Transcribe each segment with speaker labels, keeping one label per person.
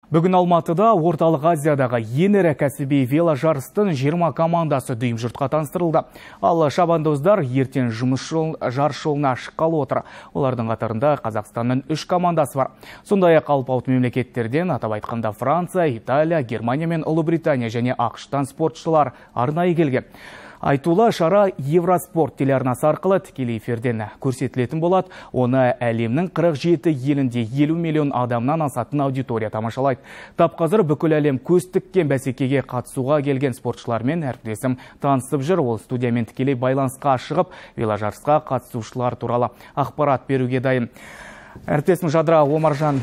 Speaker 1: Бүгін Алматыда орталық Азиядағы ең ірі кәсіби веложарыстың 20 командасы дүйім жұртқа таныстырылды. Ал шабандоздар ертең жарыс жолына шыққалы отыр. Олардың қатарында Қазақстанның 3 командасы бар. Сондай-ақ алпауыт мемлекеттерден, атап айтқанда Франция, Италия, Германия мен Ұлыбритания және ақш-тан спортшылар арнайы келген. Айтулы шара Евроспорт телеарнасы арқылы тікелей эфирден көрсетілетін болады. Оны әлемнің 47 елінде 50 миллион адамнан асатын аудитория тамашалайды. Тап қазір бүкіл әлем көз тіккен бәсекеге қатысуға келген спортшылармен әріптесім танысып жүр. Ол студиямен тікелей байланысқа шығып, веложарысқа қатысушылар туралы ақпарат беруге дайын. Әріптесім Жадыра Омаржан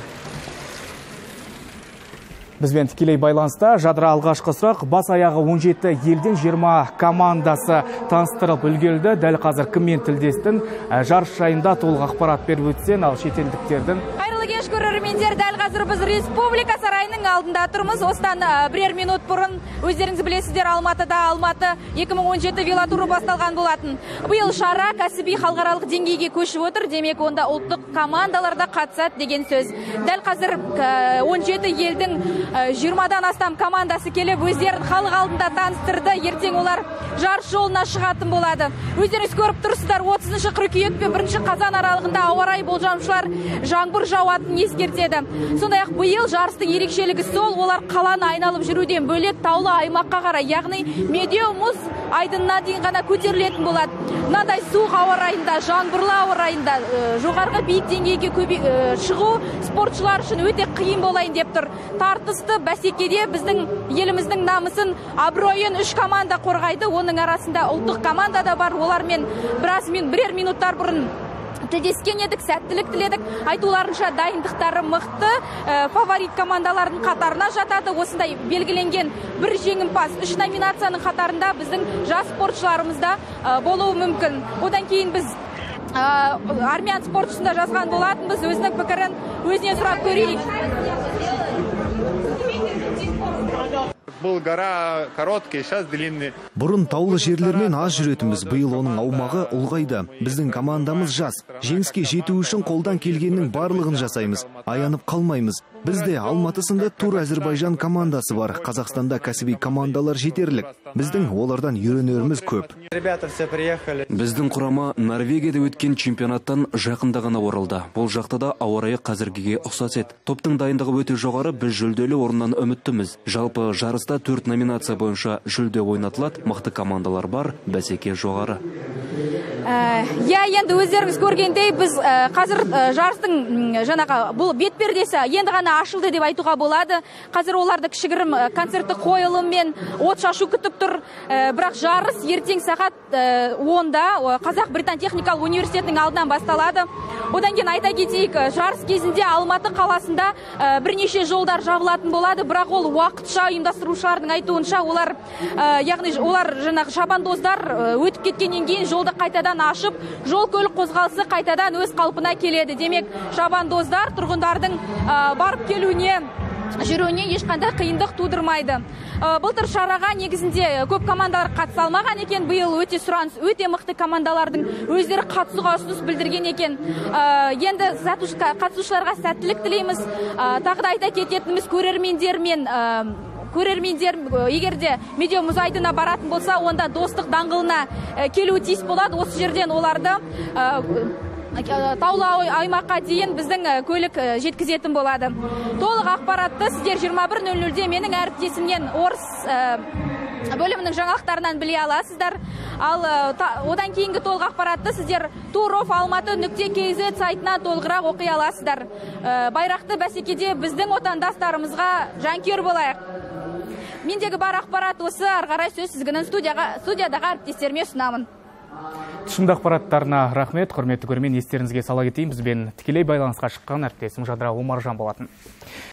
Speaker 1: бізбен тікелей байланыста. Жадыра, алғашқы сұрақ, бас аяғы 17 елден 20 командасы таныстырып үлгерді. Дәл қазір кіммен тілдестің? Жарыс жайында толық ақпарат беріп өтсең, ал шетелдіктердің.
Speaker 2: Қайырлы кеш көрермендер, дәл қазір біз Республика сарайының алдында тұрмыз. Осыдан бірер минут бұрын өздеріңіз білесіздер, Алматы 2017 велотуры басталған болатын. Биыл шара кәсіби халықаралық деңгейге көшіп отыр, демек онда ұлттық командаларда қатысады деген сөз. Дәл қазір 17 елдің 20-дан астам командасы келіп, өздерін халық алдында таныстырды. Ертең олар жарыс жолына шығатын болады. Өздеріңіз көріп тұрсыздар, 30 қыркүйек пен 1 қазан аралығында ауа райы болжамшылар жаңбыр жауатынын ескертеді. Сондай-ақ биыл жарыстың ерекшелігі сол, олар қаланы айналып жүруден бөлек таулы аймаққа қарай, яғни медеу мұз айдынына дейін ғана көтерілетін болады. Мынандай суық ауа райында, жаңбырлы ауа райында жоғарғы биік деңгейге шығу спортшылар үшін өте қиын болайын деп тұр. Тартысты бәсекеде біздің еліміздің намысын, абыройын 3 команда қорғайды. Оның арасында ұлттық команда да бар. Олармен бірер минуттар бұрын тілдескен едік, сәттілік тіледік. Айтуларынша дайындықтары мықты, фаворит командалардың қатарына жатады. Осындай белгіленген бір жеңімпаз 3 номинацияның қатарында біздің жас спортшыларымызда болуы мүмкін. Одан кейін біз армян спортшысында жазған болатынбыз. Өзінің пікірін өзінен сұрап көрейік.
Speaker 3: Бұл гора короткий, сейчас длинный.
Speaker 4: Бұрын таулы жерлермен аз жүретінбіз, биыл оның аумағы ұлғайды. Біздің командамыз жас. Жеңіске жету үшін қолдан келгеннің барлығын жасаймыз. Аянып қалмаймыз. Бізде Алматысында Тур Әзірбайжан командасы бар. Қазақстанда кәсіби командалар жетерлік. Біздің олардан үйренеріміз көп.
Speaker 5: Біздің құрама Норвегияда өткен чемпионаттан жақында ғана оралды. Бұл жақта да ауа райы қазіргіге ұқсас еді. Топтың дайындығы өте жоғары, біз жүлделі орыннан үміттіміз. Жалпы жарыста 4 номинация бойынша жүлде ойнатылады. Мықты командалар бар, бәсеке жоғары.
Speaker 2: Енді өздеріңіз көргендей, біз қазір жарыстың бұл бетпердесі енді ғана ашылды деп айтуға болады. Қазір оларды кішігірім концертті қойылыммен от шашу күтіп тұр. Бірақ жарыс ертең сағат 10-да Қазақ Британ техникалық университетінің алдынан басталады. Одан кейін айта кетейік, жарыс кезінде Алматы қаласында бірнеше жолдар жабылатын болады, бірақ ол уақытша ұйымдастырушылардың айтуынша яғни олар шабандоздар өтіп кеткеннен кейін жолды қайтадан ашып, жол көлік қозғалысы қайтадан өз қалпына келеді. Демек, шабандоздар тұрғындардың барып келуіне, жүруіне ешқандай қиындық тудырмайды. Былтыр шараға негізінде көп командалар қатыса алмаған екен. Биыл өте сұраныс, өте мықты командалардың өздері қатысуға ұсыныс білдірген екен. Енді қатысушыларға сәттілік тілейміз. Тағы да айта кететініміз, көрермендер егерде медеу мұз айдынына баратын болса, онда Достық даңғылына келуі тиіс болады. Осы жерден оларды таулы аймаққа дейін біздің көлік жеткізетін болады. Толық ақпаратты сіздер 21:00-де менің әріптесімнен орыс бөлімінің жаңалықтарынан біле аласыздар. Ал одан кейінгі толық ақпаратты сіздер turof.almaty.kz сайтына толығырақ оқи аласыздар. Байрақты бәсекеде біздің отандастарымызға жанкүйер болайық. Мендегі бар ақпарат осы, арғарай сөз сізгінің студиядағы әріптестеріме ұсынамын.
Speaker 1: Тұшымды ақпараттарына рахмет, құрметті көрермен, естеріңізге сала кетейін, бізбен тікелей байланысқа шыққан әріптесім Жадыра Омаржан болатын.